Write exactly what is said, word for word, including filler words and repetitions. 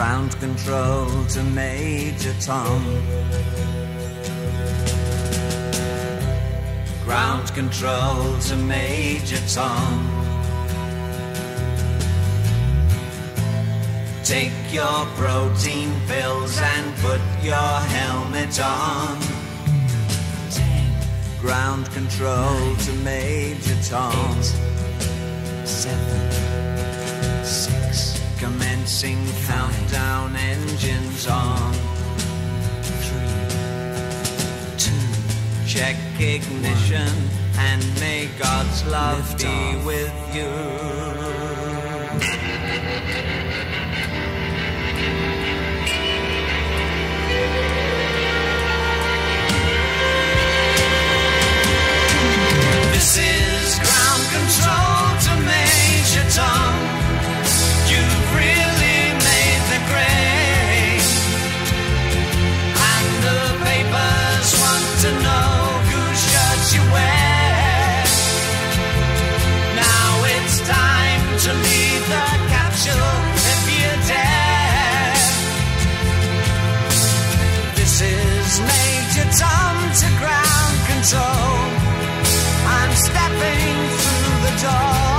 Ground control to Major Tom. Ground control to Major Tom. Take your protein pills and put your helmet on. Ten. Ground control nine, to Major Tom. Eight, seven, six. Commencing five, countdown, engines on. Three, two. Check ignition one, and may God's love be off. With you. This is ground control to Major Tom. You've really made the grade, and the papers want to know whose shirts you wear. Now it's time to leave the capsule if you dare. This is Major Tom to ground control. I'm stepping through the door.